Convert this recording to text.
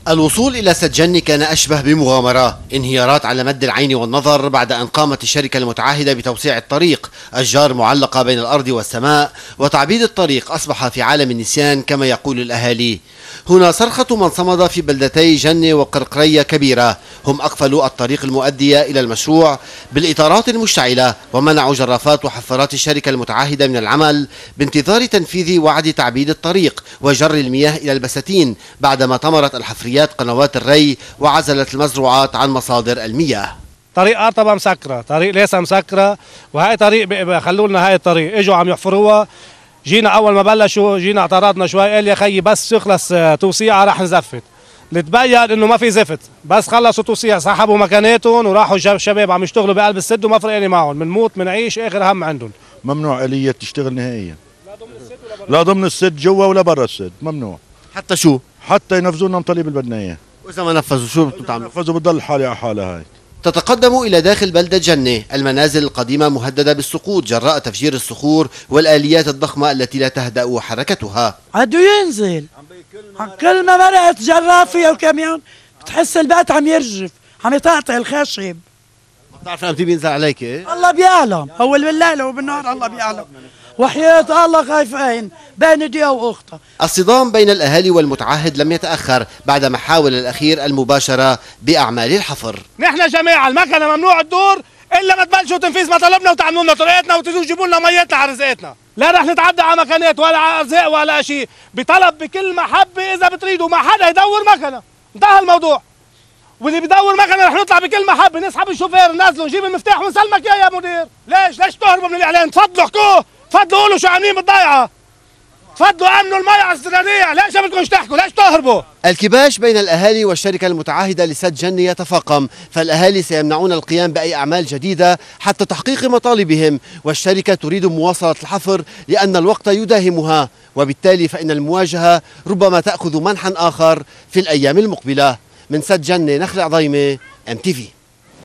الوصول إلى سد جني كان أشبه بمغامرة، انهيارات على مد العين والنظر بعد أن قامت الشركة المتعهدة بتوسيع الطريق، أشجار معلقة بين الأرض والسماء، وتعبيد الطريق أصبح في عالم النسيان كما يقول الأهالي. هنا صرخة من صمد في بلدتي جني وقرقرية كبيرة، هم أقفلوا الطريق المؤدية إلى المشروع بالإطارات المشتعلة، ومنعوا جرافات وحفارات الشركة المتعهدة من العمل بانتظار تنفيذ وعد تعبيد الطريق وجر المياه إلى البساتين، بعدما طمرت الحفريات قنوات الري وعزلت المزروعات عن مصادر المياه. طريق قرطبة مسكرة، طريق ليسا مسكرة، وهي طريق خلوا لنا هاي الطريق، اجوا عم يحفروها. جينا اول ما بلشوا جينا اعترضنا شوي، قال يا خيي بس تخلص توسيعه رح نزفت. اللي تبين انه ما في زفت، بس خلصوا توسيع سحبوا مكاناتهم وراحوا الشباب عم يشتغلوا بقلب السد وما فرقاني معهم، بنموت بنعيش اخر هم عندهم. ممنوع آلية تشتغل نهائيا، لا ضمن السد جوا ولا برا السد، ممنوع. حتى شو؟ حتى ينفذوا لنا المطالب اللي بدنا اياه. وإذا ما نفذوا شو بدكم تعملوا؟ نفذوا بتضل الحالة على حالها هاي. تتقدم إلى داخل بلدة جني، المنازل القديمة مهددة بالسقوط جراء تفجير الصخور والآليات الضخمة التي لا تهدأ حركتها. عدو ينزل كل ما مرقت جرافة أو كاميون بتحس البيت عم يرجف، عم يطقطق الخشب. ما بتعرف امتى بينزل عليك؟ الله بيعلم، هو بالليل وبالنهار الله بيعلم، وحياة الله خايفين بين دي واختها. الصدام بين الأهالي والمتعهد لم يتأخر بعدما حاول الأخير المباشرة بأعمال الحفر. نحن جماعة المكنة ممنوع الدور إلا ما تبلشوا تنفيذ مطالبنا وتعملوا لنا طريقتنا وتجوا تجيبوا لنا ميتنا على رزقتنا. لا رح نتعدى على مكانات ولا على أرزاق ولا شيء، بطلب بكل محبة إذا بتريدوا ما حدا يدور مكنة، انتهى الموضوع. واللي بدور مكنة رح نطلع بكل محبة، نسحب الشوفير ننزله نجيب المفتاح ونسلمك يا مدير. ليش تهربوا من الإعلان؟ تفضلوا احكوه، تفضلوا قولوا شو عاملين بالضيعة، تفضلوا امنوا المي على الزرارية، ليش بدكم تحكوا؟ ليش تهربوا؟ الكباش بين الأهالي والشركة المتعهدة لسد جني يتفاقم، فالأهالي سيمنعون القيام بأي أعمال جديدة حتى تحقيق مطالبهم، والشركة تريد مواصلة الحفر لأن الوقت يداهمها، وبالتالي فإن المواجهة ربما تأخذ منحا آخر في الأيام المقبلة. من سد جني نخلع ضيمة، MTV.